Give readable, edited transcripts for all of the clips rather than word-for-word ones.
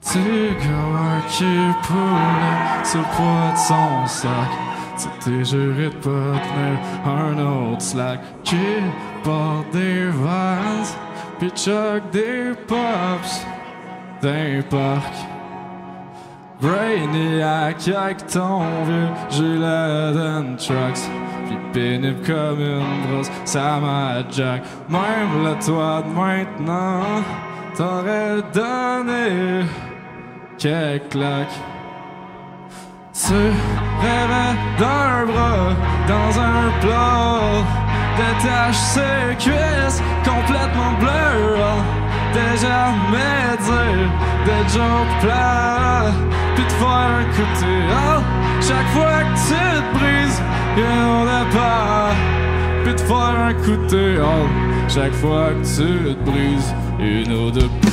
Tu comme un cul poulet sur le poids de son sac. Tu t'es juré de pas tenir un autre slack. Qui porte des Vans pis choc des Pops d'un parc. Brainiac avec ton vieux gilet d'un trucks. Pis pénible comme une brosse, ça m'a jack. Même le toi de maintenant t'aurais donné quelques claques. Tu rêvais d'un bras dans un plat, détache ses cuisses complètement bleues. T'es jamais dire des jokes plats, pis te faire un coup de théâtre chaque fois que tu te brises une autre part. Pis te faire un coup de théâtre chaque fois que tu te brises une autre part.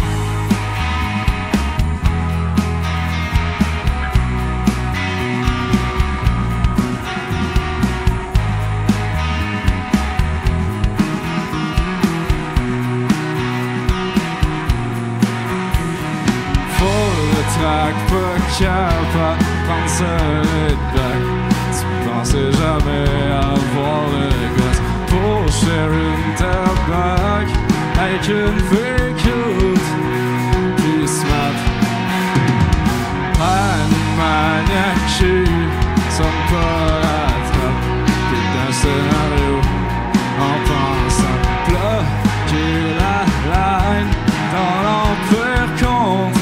Pas capable de prendre solide back. Tu pensais jamais avoir le gosse pour share une tabac avec une fille cute pis smart. Animaniac qui sonne pas la trappe, pis d'un scénario en pensant bloquer la line dans l'empire contre.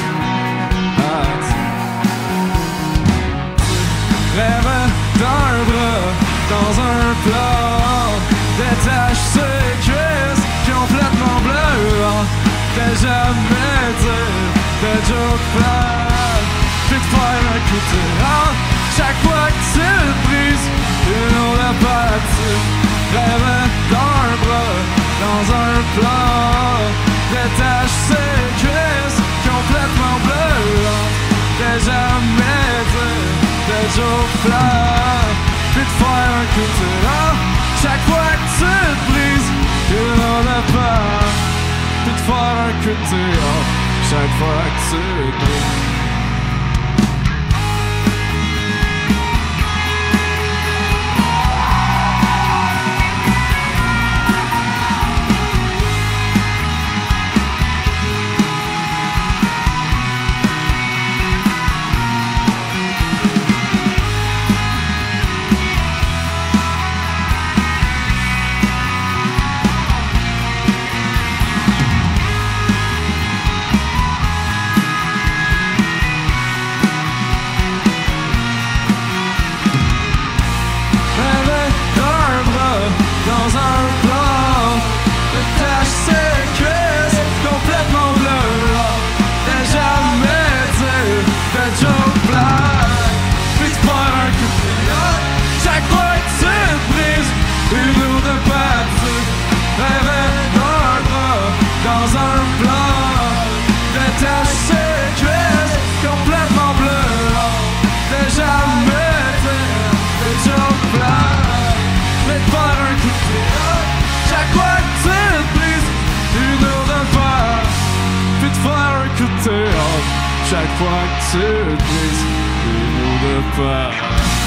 Rêve d'un bras dans un plat, détache ses cuisses complètement bleues. T'es jamais dire des jokes plats, pis te faire un coup de théâtre chaque fois que tu te brises une autre partie. Rêve d'un bras dans un plat, détache ses cuisses complètement bleues. T'es jamais dire des jokes plats, pis te faire un coup de théâtre chaque fois que tu te brises une autre part. Pis te faire un coup de théâtre chaque fois que tu te brises. Chaque fois que tu te brises une autre part.